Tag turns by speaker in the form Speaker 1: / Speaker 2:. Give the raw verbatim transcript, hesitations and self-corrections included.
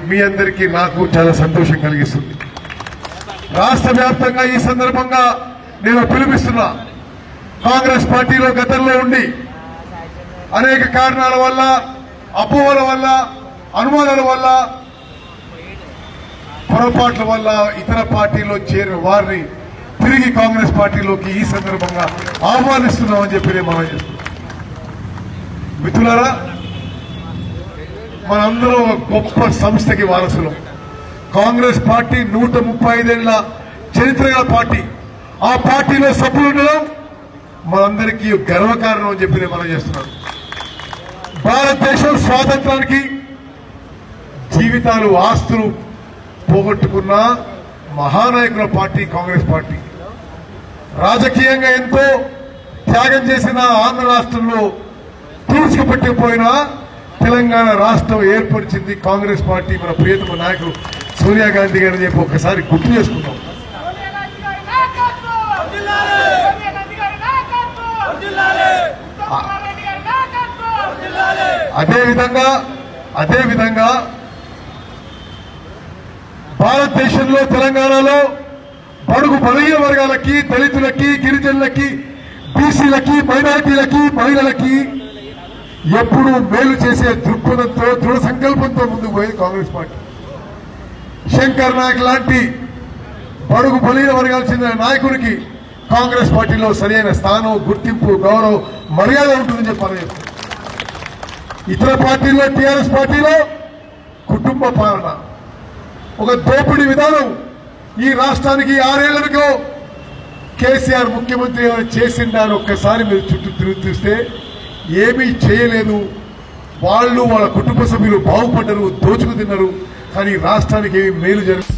Speaker 1: మీ అందరికీ నాకు చాలా సంతోషం కలిగిస్తుంది. రాష్ట్ర వ్యాప్తంగా ఈ సందర్భంగా నేను పిలుపుస్తున్నా. కాంగ్రెస్ పార్టీలో గతంలో ఉండి అనేక కారణాల వల్ల, అపోహల వల్ల, అనుమానాల వల్ల, పొరపాట్ల వల్ల ఇతర పార్టీలో చేరిన వారిని తిరిగి కాంగ్రెస్ పార్టీలోకి ఈ సందర్భంగా ఆహ్వానిస్తున్నామని చెప్పి నేను మనం చేస్తున్నాం. మిత్రులారా, మనందరం ఒక గొప్ప సంస్థకి వారసులం. కాంగ్రెస్ పార్టీ నూట ముప్పై ఐదేళ్ల చరిత్ర గల పార్టీ. ఆ పార్టీలో సభ్యులు ఉండడం మనందరికీ గర్వకారణం అని చెప్పి నేను మనం చేస్తున్నాను. భారతదేశం స్వాతంత్రానికి జీవితాలు, ఆస్తులు పోగొట్టుకున్న మహానాయకుల పార్టీ కాంగ్రెస్ పార్టీ. రాజకీయంగా ఎంతో త్యాగం చేసిన ఆంధ్ర రాష్ట్రంలో తూర్చుకుపట్టిపోయిన తెలంగాణ రాష్ట్రం ఏర్పరిచింది కాంగ్రెస్ పార్టీ. మన ప్రియతమ నాయకులు సోనియా గాంధీ గారిని చెప్పి ఒక్కసారి గుర్తు చేసుకుందాం. అదేవిధంగా అదేవిధంగా భారతదేశంలో తెలంగాణలో బడుగు బలహీన వర్గాలకి, దళితులకి, గిరిజనులకి, బీసీలకి, మైనారిటీలకి, మహిళలకి ఎప్పుడూ మేలు చేసే దృక్పథంతో, దృఢ సంకల్పంతో ముందుకు పోయేది కాంగ్రెస్ పార్టీ. శంకర్ నాయక్ లాంటి బడుగు బలహీన వర్గాలకు చెందిన నాయకుడికి కాంగ్రెస్ పార్టీలో సరైన స్థానం, గుర్తింపు, గౌరవం, మర్యాద ఉంటుందని చెప్పాలి. ఇతర పార్టీల్లో, టీఆర్ఎస్ పార్టీలో కుటుంబ పాలన, ఒక దోపిడీ విధానం. ఈ రాష్ట్రానికి ఆరేళ్లకో కేసీఆర్ ముఖ్యమంత్రి ఏమైనా చేసిండా అని ఒక్కసారి మీరు చుట్టూ తిరిగి చూస్తే ఏమీ చేయలేదు. వాళ్ళు, వాళ్ళ కుటుంబ సభ్యులు బాగుపడ్డరు, దోచుకు తిన్నారు. కానీ రాష్ట్రానికి ఏమి మేలు జరుగుతుంది.